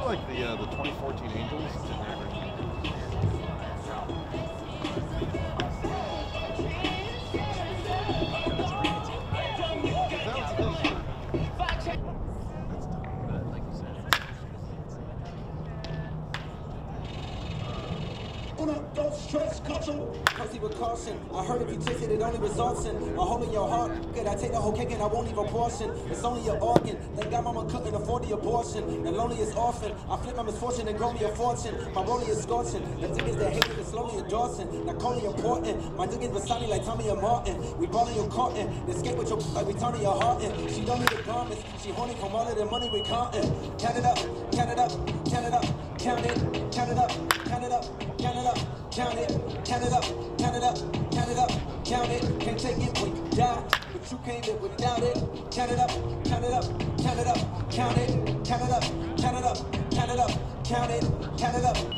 like the 2014 Angels. Don't stress, Proceed with caution. I heard if you taste it, it only results in a hole in your heart. Good, I take the whole cake and I won't leave a portion. It's only your organ. Thank God mama couldn't afford the abortion. The loneliest orphan. I flip my misfortune and grow me a fortune. My rollie is scorching. The niggas that hate it is slowly endorsing. Not calling important. My niggas Vasani like Tommy and Martin. We ballin' your cotton. They skate with your like we turning your heart in. She don't need the garments. She horny from all of the money we countin'. Count it up, count it up, count it up, count it, count it up, count it up, count it up. Count it, count it up, count it up, count it up, count it. Can't take it when you die, but you can't live without it. Count it up, count it up, count it up, count it, count it up, count it up, count it up, count it, count it up.